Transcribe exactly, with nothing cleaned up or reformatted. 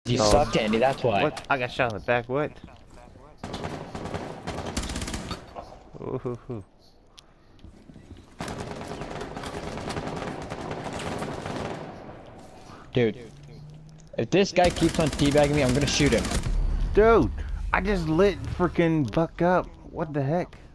You Oh. sucked, Andy, that's why. What? I got shot in the back. What? Ooh, hoo, hoo. Dude, if this guy keeps on teabagging me, I'm gonna shoot him. Dude, I just lit freaking Buck up. What the heck?